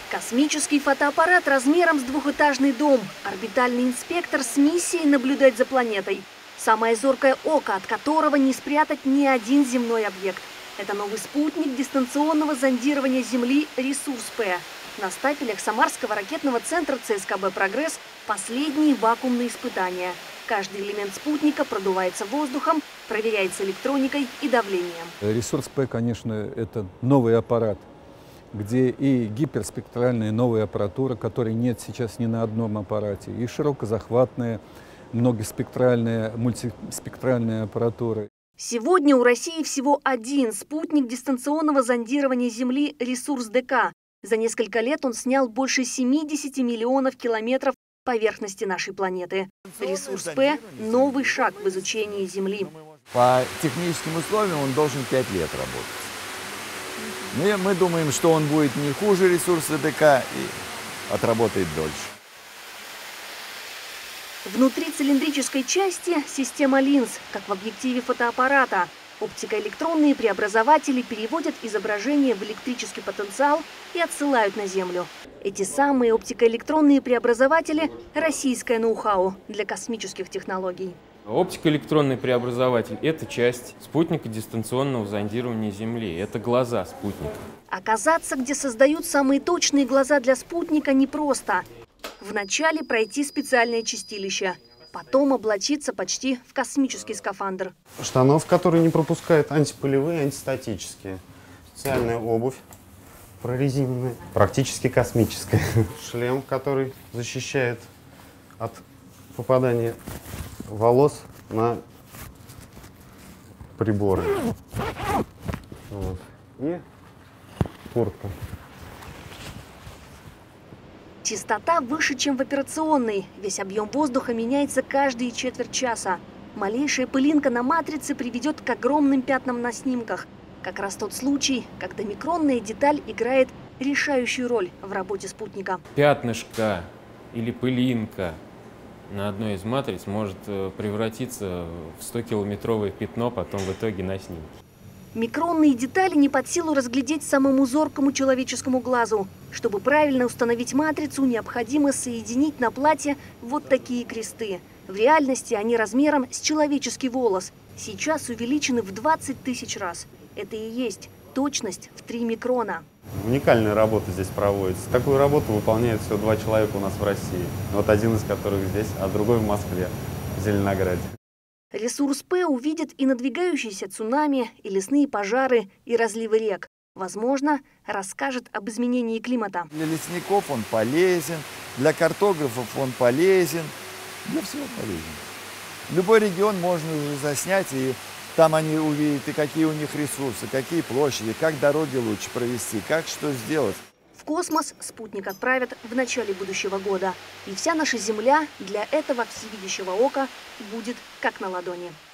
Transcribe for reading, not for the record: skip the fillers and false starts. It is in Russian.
Космический фотоаппарат размером с двухэтажный дом. Орбитальный инспектор с миссией наблюдать за планетой. Самое зоркое око, от которого не спрятать ни один земной объект. Это новый спутник дистанционного зондирования Земли «Ресурс-П». На стапелях Самарского ракетного центра ЦСКБ «Прогресс» последние вакуумные испытания. Каждый элемент спутника продувается воздухом, проверяется электроникой и давлением. «Ресурс-П», конечно, это новый аппарат, где и гиперспектральная новая аппаратура, которой нет сейчас ни на одном аппарате, и широкозахватная, многоспектральная, мультиспектральная аппаратура. Сегодня у России всего один спутник дистанционного зондирования Земли «Ресурс-ДК». За несколько лет он снял больше 70 миллионов километров поверхности нашей планеты. «Ресурс-П» – новый шаг в изучении Земли. По техническим условиям он должен 5 лет работать. Мы думаем, что он будет не хуже «Ресурса ДК» и отработает дольше. Внутри цилиндрической части система линз, как в объективе фотоаппарата. Оптикоэлектронные преобразователи переводят изображение в электрический потенциал и отсылают на Землю. Эти самые оптикоэлектронные преобразователи – российское ноу-хау для космических технологий. Оптикоэлектронный преобразователь – это часть спутника дистанционного зондирования Земли. Это глаза спутника. Оказаться, где создают самые точные глаза для спутника, непросто. Вначале пройти специальное чистилище, потом облачиться почти в космический скафандр. Штанов, которые не пропускают антипылевые, антистатические. Специальная обувь прорезиненная, практически космическая. Шлем, который защищает от попадания волос на приборы. Вот. И куртка. Частота выше, чем в операционной. Весь объем воздуха меняется каждые четверть часа. Малейшая пылинка на матрице приведет к огромным пятнам на снимках. Как раз тот случай, когда микронная деталь играет решающую роль в работе спутника. Пятнышко или пылинка на одной из матриц может превратиться в 100-километровое пятно потом в итоге на снимке. Микронные детали не под силу разглядеть самому зоркому человеческому глазу. Чтобы правильно установить матрицу, необходимо соединить на плате вот такие кресты. В реальности они размером с человеческий волос. Сейчас увеличены в 20 тысяч раз. Это и есть точность в 3 микрона. Уникальная работа здесь проводится. Такую работу выполняют всего 2 человека у нас в России. Вот один из которых здесь, а другой в Москве, в Зеленограде. «Ресурс-П» увидит и надвигающиеся цунами, и лесные пожары, и разливы рек. Возможно, расскажет об изменении климата. Для лесников он полезен, для картографов он полезен, для всего полезен. Любой регион можно уже заснять, и там они увидят, и какие у них ресурсы, какие площади, как дороги лучше провести, как что сделать. В космос спутник отправят в начале будущего года. И вся наша Земля для этого всевидящего ока будет как на ладони.